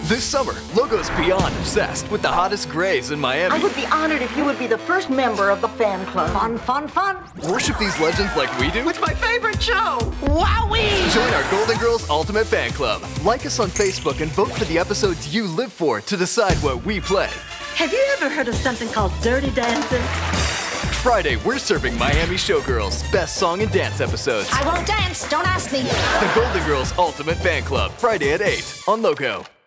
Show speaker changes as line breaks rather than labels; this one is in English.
This summer, Logo's beyond obsessed with the hottest grays in Miami.
I would be honored if you would be the first member of the fan club. Fun, fun, fun.
Worship these legends like we do?
It's my favorite show. Wowee!
Join our Golden Girls Ultimate Fan Club. Like us on Facebook and vote for the episodes you live for to decide what we play.
Have you ever heard of something called Dirty Dancing?
Friday, we're serving Miami Showgirls' best song and dance episodes.
I won't dance, don't ask me.
The Golden Girls Ultimate Fan Club, Friday at 8 on Logo.